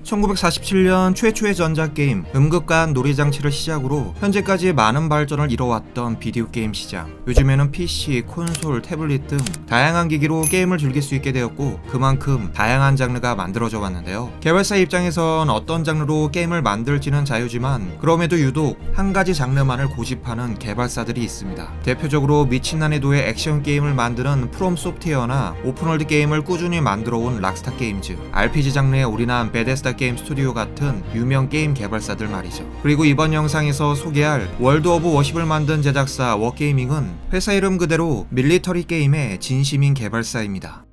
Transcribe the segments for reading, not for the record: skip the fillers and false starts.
1947년 최초의 전자게임 음극간 놀이장치를 시작으로 현재까지 많은 발전을 이뤄왔던 비디오 게임 시장. 요즘에는 PC, 콘솔, 태블릿 등 다양한 기기로 게임을 즐길 수 있게 되었고 그만큼 다양한 장르가 만들어져 왔는데요. 개발사 입장에선 어떤 장르로 게임을 만들지는 자유지만 그럼에도 유독 한 가지 장르만을 고집하는 개발사들이 있습니다. 대표적으로 미친 난이도의 액션 게임을 만드는 프롬 소프트웨어나 오픈월드 게임을 꾸준히 만들어온 락스타 게임즈, RPG 장르에 올인한 베데스다 게임 스튜디오 같은 유명 게임 개발사들 말이죠. 그리고 이번 영상에서 소개할 월드 오브 워십을 만든 제작사 워게이밍은 회사 이름 그대로 밀리터리 게임의 진심인 개발사입니다.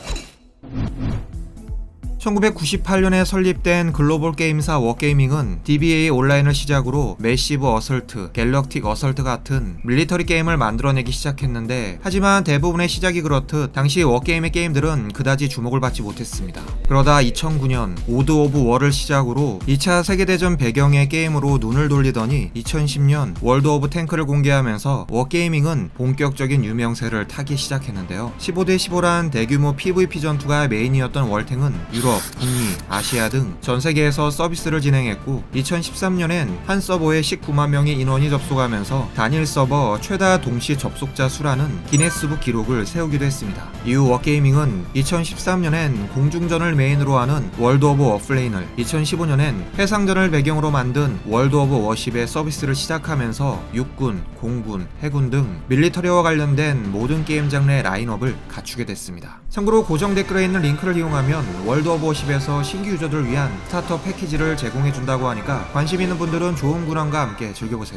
1998년에 설립된 글로벌 게임사 워게이밍은 DBA 온라인을 시작으로 매시브 어설트, 갤럭틱 어설트 같은 밀리터리 게임을 만들어내기 시작했는데 하지만 대부분의 시작이 그렇듯 당시 워게임의 게임들은 그다지 주목을 받지 못했습니다. 그러다 2009년 오드 오브 워를 시작으로 2차 세계대전 배경의 게임으로 눈을 돌리더니 2010년 월드 오브 탱크를 공개하면서 워게이밍은 본격적인 유명세를 타기 시작했는데요. 15대 15란 대규모 PVP 전투가 메인이었던 월탱은 유럽, 북미, 아시아 등 전세계에서 서비스를 진행했고 2013년엔 한 서버에 19만 명의 인원이 접속하면서 단일 서버 최다 동시 접속자 수라는 기네스북 기록을 세우기도 했습니다. 이후 워게이밍은 2013년엔 공중전을 메인으로 하는 월드 오브 워플레인을, 2015년엔 해상전을 배경으로 만든 월드 오브 워십의 서비스를 시작하면서 육군, 공군, 해군 등 밀리터리와 관련된 모든 게임 장르의 라인업을 갖추게 됐습니다. 참고로 고정 댓글에 있는 링크를 이용하면 월드 오브 워십에서 신규 유저들을 위한 스타터 패키지를 제공해준다고 하니까 관심 있는 분들은 좋은 근황과 함께 즐겨보세요.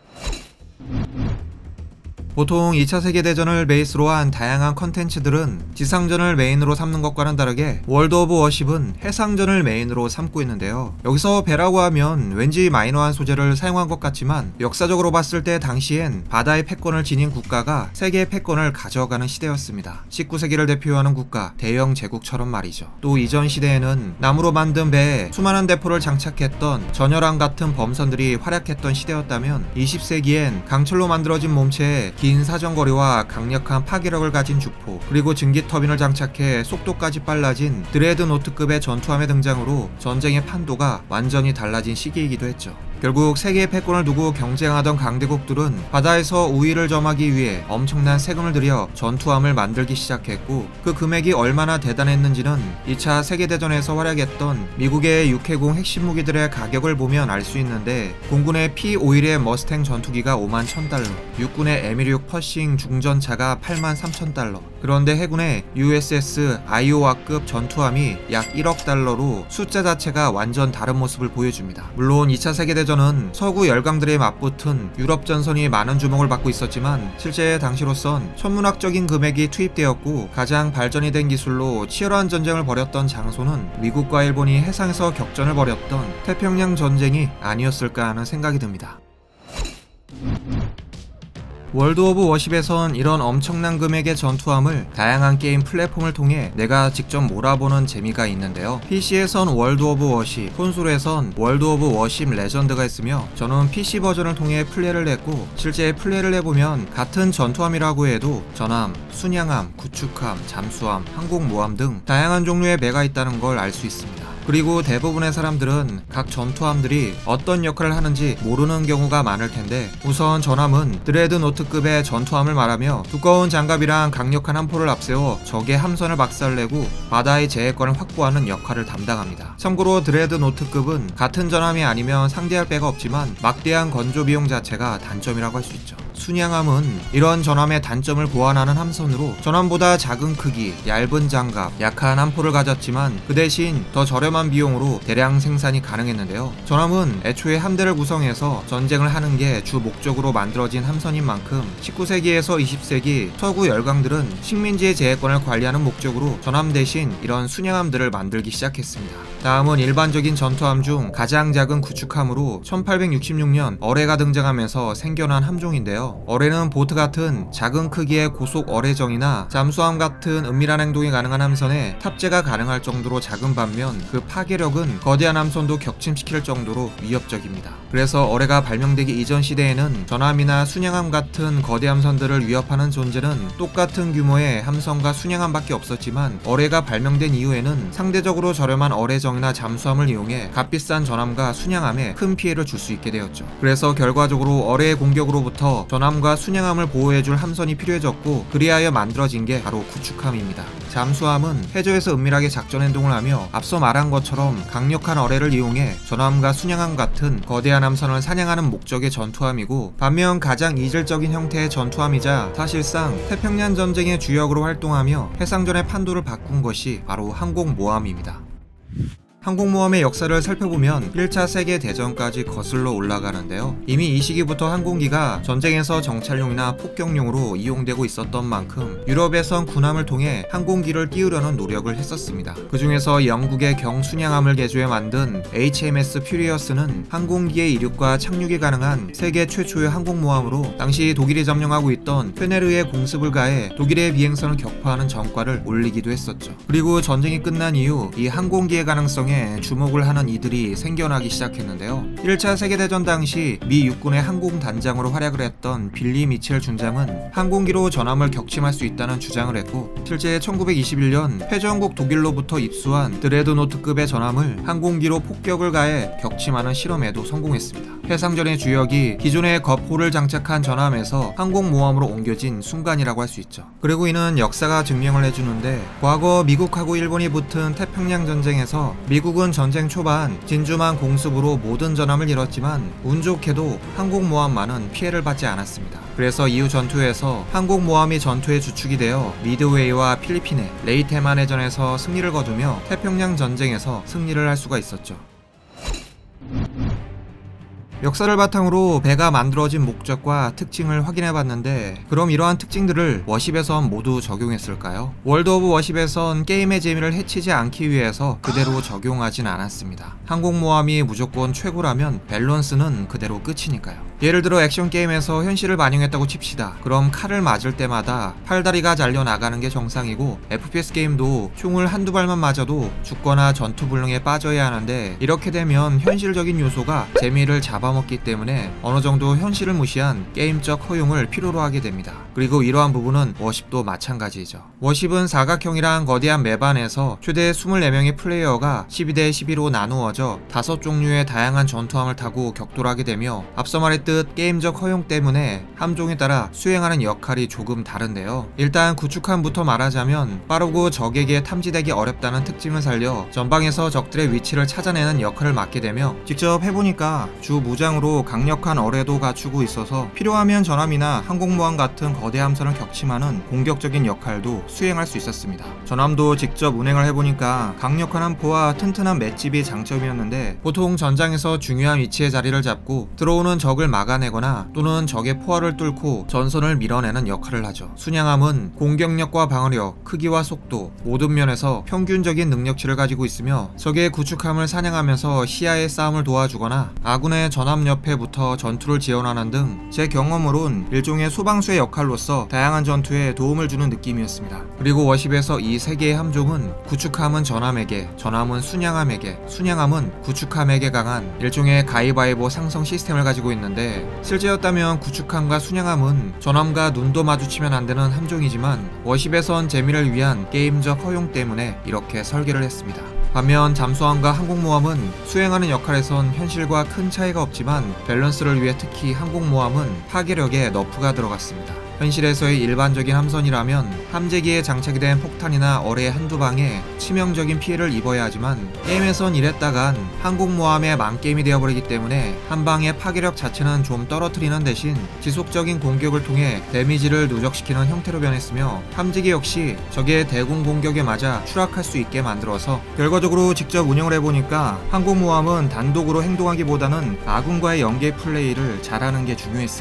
보통 2차 세계대전을 베이스로 한 다양한 컨텐츠들은 지상전을 메인으로 삼는 것과는 다르게 월드 오브 워십은 해상전을 메인으로 삼고 있는데요. 여기서 배라고 하면 왠지 마이너한 소재를 사용한 것 같지만 역사적으로 봤을 때 당시엔 바다의 패권을 지닌 국가가 세계의 패권을 가져가는 시대였습니다. 19세기를 대표하는 국가, 대영 제국처럼 말이죠. 또 이전 시대에는 나무로 만든 배에 수많은 대포를 장착했던 전열함 같은 범선들이 활약했던 시대였다면 20세기엔 강철로 만들어진 몸체에 긴 사정거리와 강력한 파괴력을 가진 주포, 그리고 증기 터빈을 장착해 속도까지 빨라진 드레드노트급의 전투함의 등장으로 전쟁의 판도가 완전히 달라진 시기이기도 했죠. 결국 세계의 패권을 두고 경쟁하던 강대국들은 바다에서 우위를 점하기 위해 엄청난 세금을 들여 전투함을 만들기 시작했고 그 금액이 얼마나 대단했는지는 2차 세계대전에서 활약했던 미국의 육해공 핵심 무기들의 가격을 보면 알 수 있는데 공군의 P-51의 머스탱 전투기가 51,000달러, 육군의 M16 퍼싱 중전차가 83,000달러, 그런데 해군의 USS 아이오와급 전투함이 약 1억 달러로 숫자 자체가 완전 다른 모습을 보여줍니다. 물론 2차 세계대전은 서구 열강들의 맞붙은 유럽 전선이 많은 주목을 받고 있었지만 실제 당시로선 천문학적인 금액이 투입되었고 가장 발전이 된 기술로 치열한 전쟁을 벌였던 장소는 미국과 일본이 해상에서 격전을 벌였던 태평양 전쟁이 아니었을까 하는 생각이 듭니다. 월드 오브 워십에선 이런 엄청난 금액의 전투함을 다양한 게임 플랫폼을 통해 내가 직접 몰아보는 재미가 있는데요. PC에선 월드 오브 워십, 콘솔에선 월드 오브 워십 레전드가 있으며 저는 PC 버전을 통해 플레이를 했고 실제 플레이를 해보면 같은 전투함이라고 해도 전함, 순양함, 구축함, 잠수함, 항공모함 등 다양한 종류의 배가 있다는 걸 알 수 있습니다. 그리고 대부분의 사람들은 각 전투함들이 어떤 역할을 하는지 모르는 경우가 많을 텐데 우선 전함은 드레드노트급의 전투함을 말하며 두꺼운 장갑이랑 강력한 함포를 앞세워 적의 함선을 박살내고 바다의 제해권을 확보하는 역할을 담당합니다. 참고로 드레드노트급은 같은 전함이 아니면 상대할 배가 없지만 막대한 건조 비용 자체가 단점이라고 할 수 있죠. 순양함은 이런 전함의 단점을 보완하는 함선으로 전함보다 작은 크기, 얇은 장갑, 약한 함포를 가졌지만 그 대신 더 저렴한 비용으로 대량 생산이 가능했는데요. 전함은 애초에 함대를 구성해서 전쟁을 하는 게 주 목적으로 만들어진 함선인 만큼 19세기에서 20세기 서구 열강들은 식민지의 제해권을 관리하는 목적으로 전함 대신 이런 순양함들을 만들기 시작했습니다. 다음은 일반적인 전투함 중 가장 작은 구축함으로 1866년 어뢰가 등장하면서 생겨난 함종인데요. 있는데요. 어뢰는 보트 같은 작은 크기의 고속 어뢰정이나 잠수함 같은 은밀한 행동이 가능한 함선에 탑재가 가능할 정도로 작은 반면 그 파괴력은 거대한 함선도 격침시킬 정도로 위협적입니다. 그래서 어뢰가 발명되기 이전 시대에는 전함이나 순양함 같은 거대 함선들을 위협하는 존재는 똑같은 규모의 함선과 순양함밖에 없었지만 어뢰가 발명된 이후에는 상대적으로 저렴한 어뢰정이나 잠수함을 이용해 값비싼 전함과 순양함에 큰 피해를 줄 수 있게 되었죠. 그래서 결과적으로 어뢰의 공격으로부터 전함과 순양함을 보호해줄 함선이 필요해졌고, 그리하여 만들어진 게 바로 구축함입니다. 잠수함은 해저에서 은밀하게 작전 행동을 하며 앞서 말한 것처럼 강력한 어뢰를 이용해 전함과 순양함 같은 거대한 함선을 사냥하는 목적의 전투함이고, 반면 가장 이질적인 형태의 전투함이자 사실상 태평양 전쟁의 주역으로 활동하며 해상전의 판도를 바꾼 것이 바로 항공모함입니다. 항공모함의 역사를 살펴보면 1차 세계대전까지 거슬러 올라가는데요. 이미 이 시기부터 항공기가 전쟁에서 정찰용이나 폭격용으로 이용되고 있었던 만큼 유럽에선 군함을 통해 항공기를 띄우려는 노력을 했었습니다. 그 중에서 영국의 경순양함을 개조해 만든 HMS 퓨리어스는 항공기의 이륙과 착륙이 가능한 세계 최초의 항공모함으로 당시 독일이 점령하고 있던 페네르에 공습을 가해 독일의 비행선을 격파하는 전과를 올리기도 했었죠. 그리고 전쟁이 끝난 이후 이 항공기의 가능성에 주목을 하는 이들이 생겨나기 시작했는데요. 1차 세계대전 당시 미 육군의 항공단장으로 활약을 했던 빌리 미첼 준장은 항공기로 전함을 격침할 수 있다는 주장을 했고, 실제 1921년 패전국 독일로부터 입수한 드레드노트급의 전함을 항공기로 폭격을 가해 격침하는 실험에도 성공했습니다. 해상전의 주역이 기존의 거포를 장착한 전함에서 항공모함으로 옮겨진 순간이라고 할 수 있죠. 그리고 이는 역사가 증명을 해주는데, 과거 미국하고 일본이 붙은 태평양 전쟁에서 미국은 전쟁 초반 진주만 공습으로 모든 전함을 잃었지만 운 좋게도 항공모함만은 피해를 받지 않았습니다. 그래서 이후 전투에서 항공모함이 전투의 주축이 되어 미드웨이와 필리핀의 레이테만 해전에서 승리를 거두며 태평양 전쟁에서 승리를 할 수가 있었죠. 역사를 바탕으로 배가 만들어진 목적과 특징을 확인해봤는데, 그럼 이러한 특징들을 워십에선 모두 적용했을까요? 월드 오브 워십에선 게임의 재미를 해치지 않기 위해서 그대로 적용하진 않았습니다. 항공모함이 무조건 최고라면 밸런스는 그대로 끝이니까요. 예를 들어 액션 게임에서 현실을 반영했다고 칩시다. 그럼 칼을 맞을 때마다 팔다리가 잘려나가는 게 정상이고, FPS 게임도 총을 한두 발만 맞아도 죽거나 전투 불능에 빠져야 하는데, 이렇게 되면 현실적인 요소가 재미를 잡아먹기 때문에 어느 정도 현실을 무시한 게임적 허용을 필요로 하게 됩니다. 그리고 이러한 부분은 워십도 마찬가지죠. 워십은 사각형이란 거대한 맵 안에서 최대 24명의 플레이어가 12대 12로 나누어져 5종류의 다양한 전투함을 타고 격돌하게 되며, 앞서 말했듯 게임적 허용 때문에 함종에 따라 수행하는 역할이 조금 다른데요. 일단 구축함부터 말하자면 빠르고 적에게 탐지되기 어렵다는 특징을 살려 전방에서 적들의 위치를 찾아내는 역할을 맡게 되며, 직접 해보니까 주 무장으로 강력한 어뢰도 갖추고 있어서 필요하면 전함이나 항공모함 같은 거대 함선을 격침하는 공격적인 역할도 수행할 수 있었습니다. 전함도 직접 운행을 해보니까 강력한 함포와 튼튼한 맷집이 장점이었는데, 보통 전장에서 중요한 위치에 자리를 잡고 들어오는 적을 막아내거나 또는 적의 포화를 뚫고 전선을 밀어내는 역할을 하죠. 순양함은 공격력과 방어력, 크기와 속도 모든 면에서 평균적인 능력치를 가지고 있으며, 적의 구축함을 사냥하면서 시야의 싸움을 도와주거나 아군의 전함 옆에 붙어 전투를 지원하는 등 제 경험으로는 일종의 소방수의 역할로서 다양한 전투에 도움을 주는 느낌이었습니다. 그리고 워십에서 이 세 개의 함종은 구축함은 전함에게, 전함은 순양함에게, 순양함은 구축함에게 강한 일종의 가위바위보 상성 시스템을 가지고 있는데, 실제였다면 구축함과 순양함은 전함과 눈도 마주치면 안 되는 함종이지만 워십에선 재미를 위한 게임적 허용 때문에 이렇게 설계를 했습니다. 반면 잠수함과 항공모함은 수행하는 역할에선 현실과 큰 차이가 없지만 밸런스를 위해 특히 항공모함은 파괴력에 너프가 들어갔습니다. 현실에서의 일반적인 함선이라면 함재기에 장착이 된 폭탄이나 어뢰 한두 방에 치명적인 피해를 입어야 하지만, 게임에선 이랬다간 항공모함의 망게임이 되어버리기 때문에 한 방의 파괴력 자체는 좀 떨어뜨리는 대신 지속적인 공격을 통해 데미지를 누적시키는 형태로 변했으며, 함재기 역시 적의 대공 공격에 맞아 추락할 수 있게 만들어서 결과적으로 직접 운영을 해보니까 항공모함은 단독으로 행동하기보다는 아군과의 연계 플레이를 잘하는 게 중요했습니다.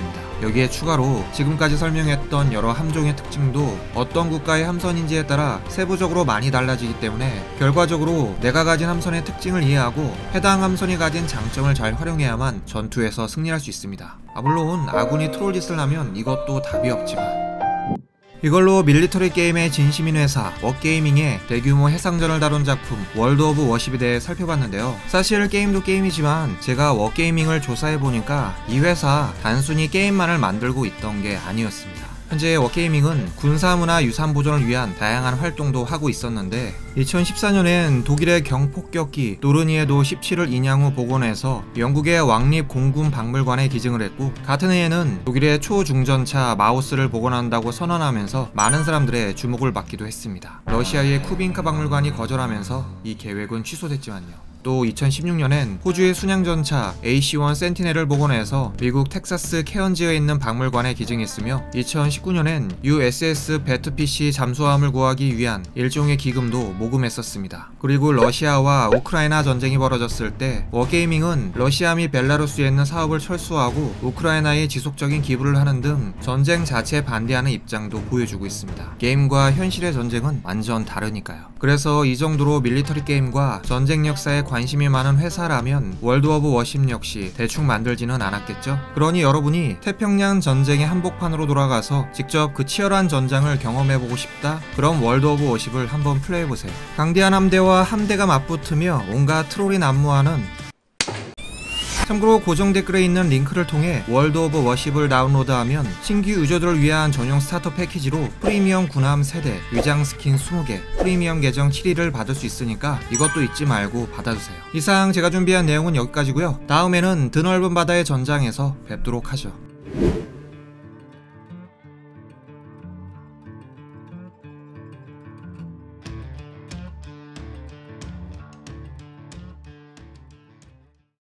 여기에 추가로 지금까지 설명했던 여러 함종의 특징도 어떤 국가의 함선인지에 따라 세부적으로 많이 달라지기 때문에 결과적으로 내가 가진 함선의 특징을 이해하고 해당 함선이 가진 장점을 잘 활용해야만 전투에서 승리할 수 있습니다. 물론 아군이 트롤 짓을 하면 이것도 답이 없지만 이걸로 밀리터리 게임의 진심인 회사 워게이밍의 대규모 해상전을 다룬 작품 월드 오브 워십에 대해 살펴봤는데요. 사실 게임도 게임이지만 제가 워게이밍을 조사해보니까 이 회사 단순히 게임만을 만들고 있던 게 아니었습니다. 현재 워게이밍은 군사문화 유산 보존을 위한 다양한 활동도 하고 있었는데 2014년엔 독일의 경폭격기 노르니에도 17을 인양 후 복원해서 영국의 왕립 공군 박물관에 기증을 했고 같은 해에는 독일의 초중전차 마우스를 복원한다고 선언하면서 많은 사람들의 주목을 받기도 했습니다. 러시아의 쿠빈카 박물관이 거절하면서 이 계획은 취소됐지만요. 또 2016년엔 호주의 순양전차 AC-1 센티넬을 복원해서 미국 텍사스 케언지에 있는 박물관에 기증했으며 2019년엔 USS 배트피시 잠수함을 구하기 위한 일종의 기금도 모금했었습니다. 그리고 러시아와 우크라이나 전쟁이 벌어졌을 때 워게이밍은 러시아 및 벨라루스에 있는 사업을 철수하고 우크라이나에 지속적인 기부를 하는 등 전쟁 자체에 반대하는 입장도 보여주고 있습니다. 게임과 현실의 전쟁은 완전 다르니까요. 그래서 이 정도로 밀리터리 게임과 전쟁 역사에 관심이 많은 회사라면 월드 오브 워십 역시 대충 만들지는 않았겠죠? 그러니 여러분이 태평양 전쟁의 한복판으로 돌아가서 직접 그 치열한 전장을 경험해보고 싶다? 그럼 월드 오브 워십을 한번 플레이해보세요. 강대한 함대와 함대가 맞붙으며 온갖 트롤이 난무하는 참고로 고정 댓글에 있는 링크를 통해 월드 오브 워십을 다운로드하면 신규 유저들을 위한 전용 스타터 패키지로 프리미엄 군함 세대, 위장 스킨 20개, 프리미엄 계정 7일을 받을 수 있으니까 이것도 잊지 말고 받아주세요. 이상 제가 준비한 내용은 여기까지고요. 다음에는 드넓은 바다의 전장에서 뵙도록 하죠.